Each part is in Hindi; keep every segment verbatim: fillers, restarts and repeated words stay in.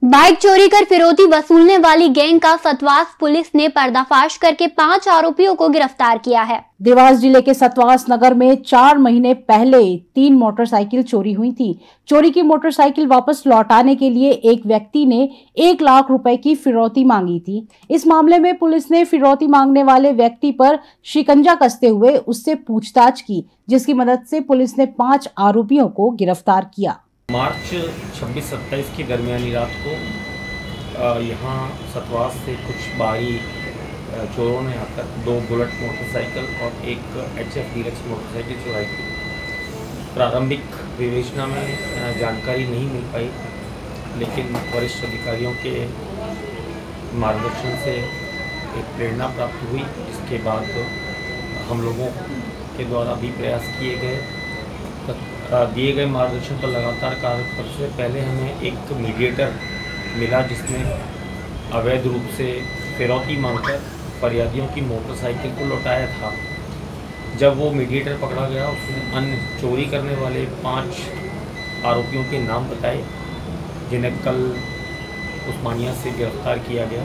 बाइक चोरी कर फिरौती वसूलने वाली गैंग का सतवास पुलिस ने पर्दाफाश करके पांच आरोपियों को गिरफ्तार किया है। देवास जिले के सतवास नगर में चार महीने पहले तीन मोटरसाइकिल चोरी हुई थी। चोरी की मोटरसाइकिल वापस लौटाने के लिए एक व्यक्ति ने एक लाख रुपए की फिरौती मांगी थी। इस मामले में पुलिस ने फिरौती मांगने वाले व्यक्ति पर शिकंजा कसते हुए उससे पूछताछ की, जिसकी मदद से पुलिस ने पांच आरोपियों को गिरफ्तार किया। मार्च छब्बीस सत्ताईस की दरमियानी रात को यहाँ सतवास से कुछ बाहरी चोरों ने आकर दो बुलेट मोटरसाइकिल और एक एच एफ डीलक्स मोटरसाइकिल चुराई थी। प्रारंभिक विवेचना में जानकारी नहीं मिल पाई, लेकिन वरिष्ठ अधिकारियों के मार्गदर्शन से एक प्रेरणा प्राप्त हुई। इसके बाद हम लोगों के द्वारा भी प्रयास किए गए। दिए गए मार्गदर्शन पर लगातार कार्य करने से पहले हमें एक मीडिएटर मिला, जिसने अवैध रूप से फिरौती मांगकर फरियादियों की मोटरसाइकिल को लौटाया था। जब वो मीडिएटर पकड़ा गया, उसने अन्य चोरी करने वाले पांच आरोपियों के नाम बताए, जिन्हें कल उस्मानिया से गिरफ्तार किया गया।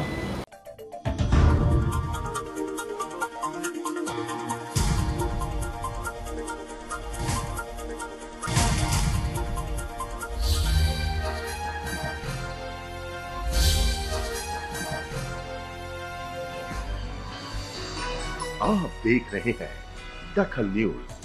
आप देख रहे हैं दखल न्यूज।